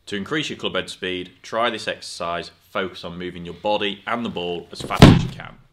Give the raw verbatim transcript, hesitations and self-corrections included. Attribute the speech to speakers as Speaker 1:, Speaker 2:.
Speaker 1: To increase your clubhead speed, try this exercise, focus on moving your body and the ball as fast as you can.